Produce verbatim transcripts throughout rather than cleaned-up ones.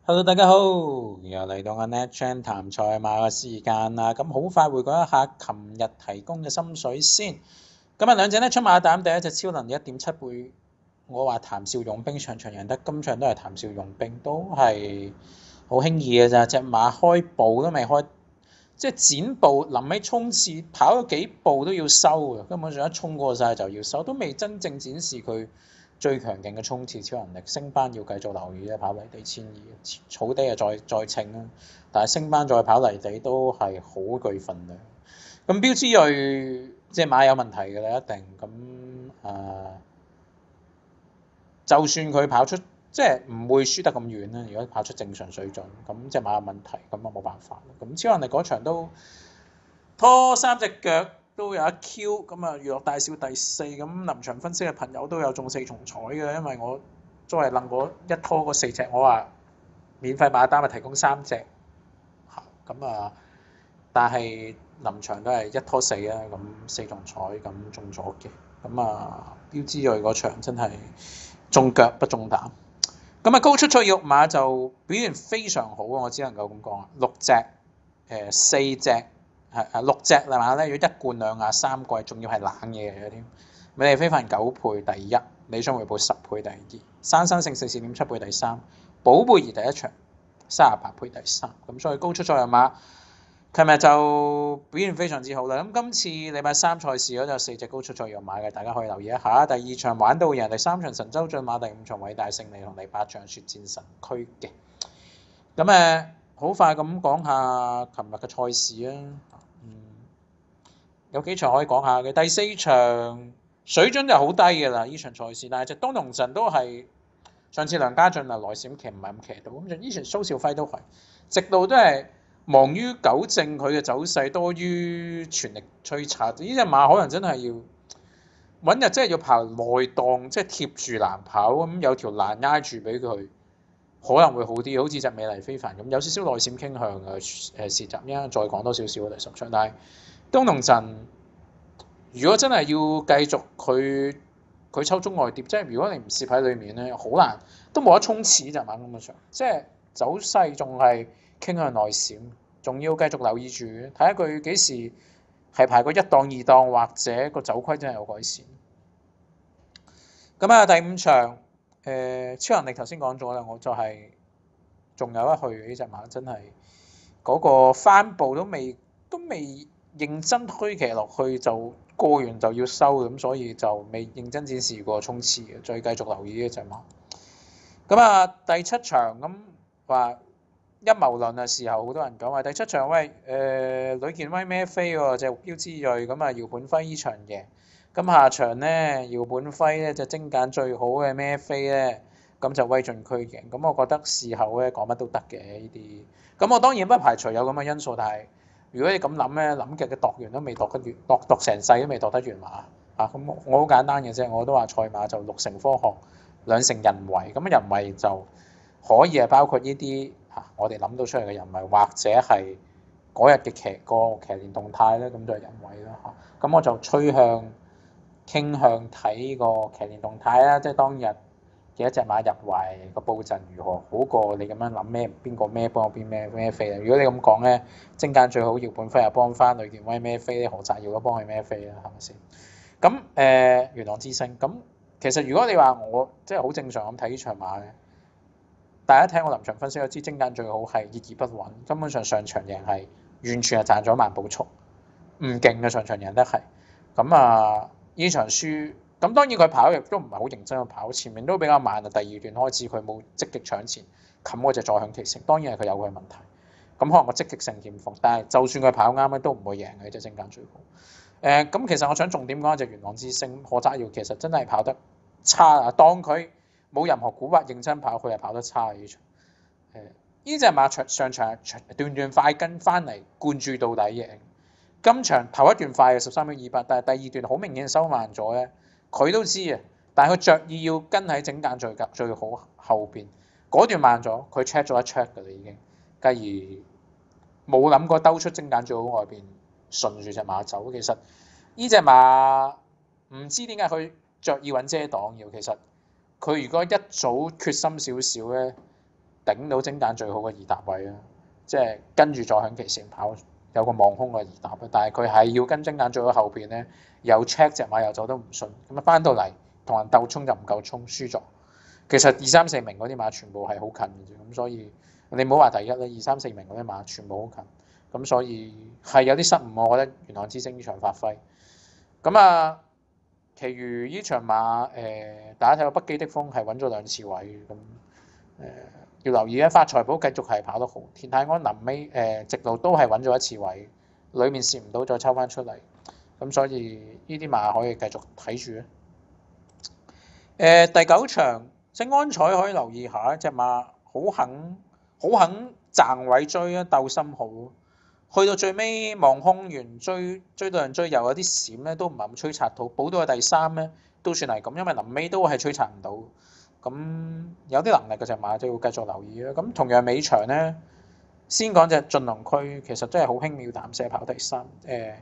Hello，大家好，又嚟到我 NetChan 談賽馬嘅時間啦。咁好快回顧一下琴日提供嘅心水先。今日兩隻呢出馬膽，第一隻超能一點七倍，我話譚少用兵場場贏得，今場都係譚少用兵，都係好輕易嘅咋。隻馬開步都未開，即係剪步，臨尾衝刺跑咗幾步都要收嘅，根本上一衝過晒就要收，都未真正展示佢最強勁嘅衝刺超能力。升班要繼續留意咧，跑泥地千二，草地啊再再稱啦。但係升班再跑泥地都係好具份量。咁標之睿隻馬有問題嘅啦，一定咁誒、呃，就算佢跑出即係唔會輸得咁遠啦。如果跑出正常水準，咁隻馬有問題，咁啊冇辦法。咁超能力嗰場都拖三隻腳。都有一 Q 咁啊，娛樂大小第四咁，臨場分析嘅朋友都有中四重彩嘅，因為我作為能嗰一拖嗰四隻，我話免費馬單咪提供三隻，咁啊，但係臨場都係一拖四啊，咁四重彩咁中咗嘅，咁啊標之睿嗰場真係中腳不中膽，咁啊高出賽玉馬就表現非常好啊，我只能夠咁講啊，六隻誒、呃、四隻。係係六隻係嘛咧？如果一冠兩亞三季，仲要係冷嘢嚟嘅添。美麗非凡九倍第一，理想回報十倍第二，山生勝四四點七倍第三，寶貝兒第一場三十八倍第三。咁所以高出賽入馬，琴日就表現非常之好啦。咁今次禮拜三賽事嗰就四隻高出賽入馬嘅，大家可以留意一下。第二場玩到贏，第三場神州駿馬，第五場偉大勝利同第八場雪戰神區嘅。咁誒，好快咁講下琴日嘅賽事啊。有幾場可以講下嘅，第四場水準就好低嘅啦，呢場賽事，但係隻東龍神都係上次梁家俊啊內閃騎唔係咁騎到，咁就呢場蘇兆輝都係，直到都係忙於糾正佢嘅走勢，多於全力催策。呢隻馬可能真係要揾日，真係要跑內檔，即係貼住欄跑，咁有條欄挨住俾佢，可能會好啲，好似隻美麗非凡咁，有少少內閃傾向嘅誒試集，一陣再講多少少第十場，但係。東龍神如果真係要繼續佢佢抽中外碟，即係如果你唔攝喺裏面咧，好難都冇得衝刺就猛咁嘅場，即係走勢仲係傾向內閃，仲要繼續留意住，睇下佢幾時係排個一檔二檔，或者個走規真係有改善。咁啊，第五場誒、呃、超能力頭先講咗啦，我就係、是、仲有一去呢隻馬真係嗰、那個翻步都未都未。認真推騎落去就過完就要收，咁所以就未認真展示過衝刺嘅，再繼續留意呢隻馬。咁啊，第七場咁話陰謀論嘅時候，好多人講話第七場喂誒呂健威孭飛喎，隻標之睿咁啊，姚本輝依場贏。咁下場咧，姚本輝咧就精簡最好嘅孭飛咧，咁就威進區贏。咁我覺得事後咧講乜都得嘅呢啲。咁我當然不排除有咁嘅因素，但係。如果你咁諗咧，諗極嘅度完都未度得完，度度成世都未度得完馬啊！咁我好簡單嘅啫，我都話賽馬就六成科學，兩成人為。咁人為就可以係包括呢啲嚇，我哋諗到出嚟嘅人為，或者係嗰日嘅騎個騎練動態咧，咁就係人為啦嚇。咁我就趨向傾向睇個騎練動態啦，即係當日。幾多隻馬入圍個佈陣如何，好過你咁樣諗咩邊個孭幫我邊孭孭飛啊！如果你咁講咧，精簡最好姚本輝又幫翻呂健威孭飛咧，何澤耀都幫佢孭飛啦，係咪先？咁誒元朗之星咁，其實如果你話我即係好正常咁睇呢場馬咧，大家聽我臨場分析都知精簡最好係熱而不穩，根本上上場贏係完全係賺咗慢步速，唔勁嘅上場贏得係咁啊！呢場輸。咁當然佢跑亦都唔係好認真去跑，前面都比較慢啊。第二段開始佢冇積極搶前，冚嗰隻再響其成。當然係佢有佢嘅問題。咁可能個積極性欠奉，但係就算佢跑啱咧，都唔會贏嘅。隻精簡最好。誒、呃，咁其實我想重點講一隻元朗之星，何澤耀其實真係跑得差啊。當佢冇任何古惑認真跑，佢係跑得差呢場。誒，呢隻馬場上場段段快跟翻嚟灌注到底贏。今場頭一段快嘅十三秒二八，但係第二段好明顯收慢咗咧。佢都知啊，但係佢着意要跟喺整間最夾最好後邊嗰段慢咗，佢 check 咗一 check 㗎啦已經，繼而冇諗過兜出精簡最好外邊順住隻馬走。其實呢隻馬唔知點解佢着意揾遮擋要，其實佢如果一早決心少少咧， 頂到精簡最好嘅二搭位啊，即係跟住再向其前跑，有個望空嘅二搭，但係佢係要跟精簡最好後邊咧，有 check 隻馬又走得唔順，咁啊翻到嚟同人鬥衝就唔夠衝，輸咗。其實二三四名嗰啲馬全部係好近嘅啫，咁所以你唔好話第一咧，二三四名嗰啲馬全部好近，咁所以係有啲失誤，我覺得元朗之星呢場發揮。咁啊，其餘呢場馬誒、呃，大家睇到北基的風係揾咗兩次位，咁誒、呃、要留意咧，發財寶繼續係跑得好，田泰安臨尾誒直路都係揾咗一次位，裡面試唔到再抽翻出嚟，咁所以呢啲馬可以繼續睇住咧。誒、呃、第九場。即安彩可以留意下，一隻馬好肯好肯掙位追啊，鬥心好。去到最尾望空完追追到人追又有啲閃咧，都唔係咁催策到，補到去第三咧都算係咁，因為臨尾都係催策唔到。咁有啲能力嘅隻馬就要繼續留意啦。咁同樣尾場咧，先講隻進龍區，其實真係好輕描淡寫跑第三。誒、呃、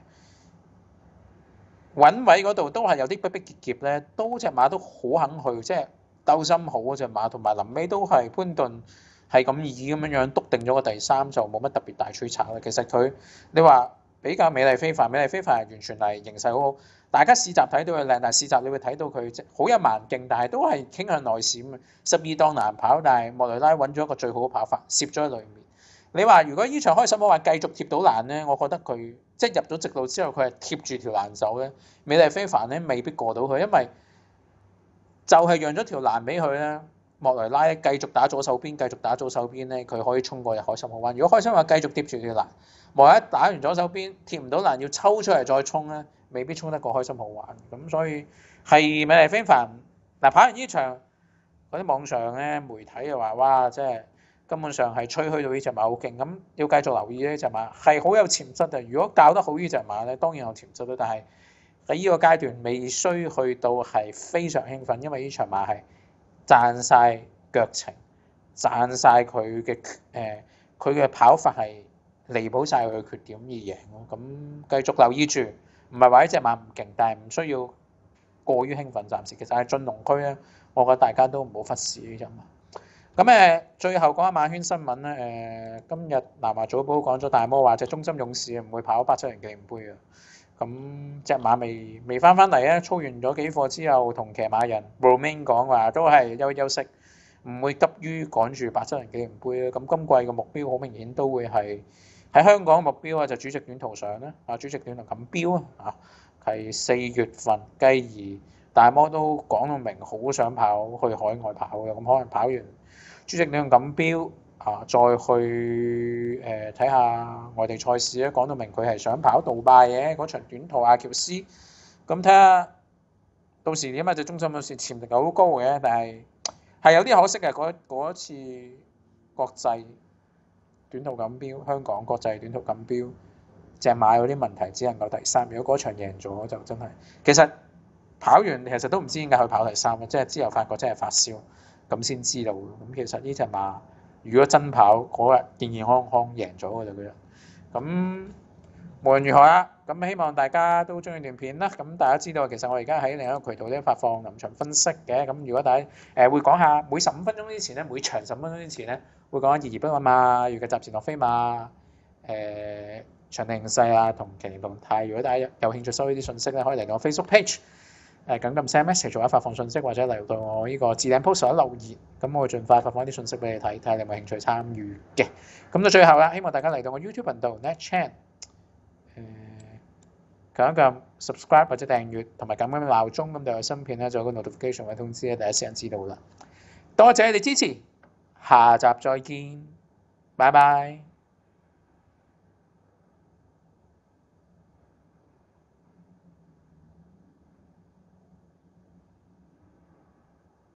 揾位嗰度都係有啲逼逼結結咧，都隻馬都好肯去，即係。鬥心好嗰隻馬，同埋臨尾都係潘頓係咁易咁樣樣篤定咗個第三，就冇乜特別大催策啦。其實佢你話比較美麗非凡，美麗非凡係完全係形勢好好，大家試集睇到佢靚，但係試集你會睇到佢好有蠻勁，但係都係傾向內閃，十二檔難跑，但係莫雷拉揾咗一個最好嘅跑法，攝咗喺裡面。你話如果呢場開心冇話繼續貼到欄咧，我覺得佢即係入咗直路之後，佢係貼住條欄走咧，美麗非凡咧未必過到佢，因為就係讓咗條欄俾佢咧，莫雷拉繼續打左手邊，繼續打左手邊咧，佢可以衝過入開心好灣。如果開心話繼續貼住條欄，莫雷拉打完左手邊貼唔到欄，要抽出嚟再衝咧，未必衝得過開心好灣。咁所以係美麗非凡嗱，跑完呢場嗰啲網上咧媒體又話哇，即係根本上係吹噓到呢隻馬好勁，咁要繼續留意呢隻馬係好有潛質嘅。如果教得好呢隻馬咧，當然有潛質啦，但係。喺呢個階段未需去到係非常興奮，因為呢場馬係賺晒腳程，賺晒佢嘅誒，佢嘅跑法係彌補晒佢嘅缺點而贏咯。咁繼續留意住，唔係話呢隻馬唔勁，但係唔需要過於興奮。暫時其實係進龍區咧，我覺得大家都唔好忽視呢隻馬。咁誒，最後講下馬圈新聞咧。誒、呃，今日南華早報講咗大摩話隻中心勇士唔會跑八七零紀念杯啊。咁隻馬未未翻返嚟啊！操完咗幾課之後，同騎馬人 Romain 講話都係休休息，唔會急於趕住八七零紀念杯啊！咁今季嘅目標好明顯都會係喺香港嘅目標啊，就主席短途上咧啊，主席短途錦標啊，係四月份，繼而大摩都講到明好想跑去海外跑嘅，咁可能跑完主席短途錦標。啊，再去誒睇下外地賽事咧，講到明佢係想跑杜拜嘅嗰場短途阿喬斯，咁睇下到時點啊？隻中心有時潛力好高嘅，但係係有啲可惜嘅。嗰嗰一次國際短途錦標，香港國際短途錦標隻馬有啲問題，只能夠第三。如果嗰場贏咗就真係，其實跑完其實都唔知點解佢跑第三嘅，即係之後發覺真係發燒，咁先知道。咁其實呢隻馬。如果真跑嗰日健健康康贏咗嘅就佢，咁無論如何啦，咁希望大家都中意段片啦。咁大家知道其實我而家喺另一個渠道咧發放臨場分析嘅。咁如果大家誒、呃、會講下每十五分鐘之前咧，每場十五分鐘之前咧會講下熱熱不穩啊、預計集前落飛馬、誒場地形勢啊同騎乘動態。如果大家有興趣收呢啲信息咧，可以嚟到我 Facebook page。誒咁咁 send message 做下發放信息，或者嚟到我呢個置頂 post 留言，咁我會盡快發放啲信息俾你睇，睇下你有冇興趣參與嘅。咁到最後啦，希望大家嚟到我 YouTube 頻道 NetChan 誒撳一撳 subscribe 或者訂閱，同埋撳緊鬧鐘，咁就有新片咧，就有個 notification 會通知咧，第一時間知道啦。多謝你哋支持，下集再見，拜拜。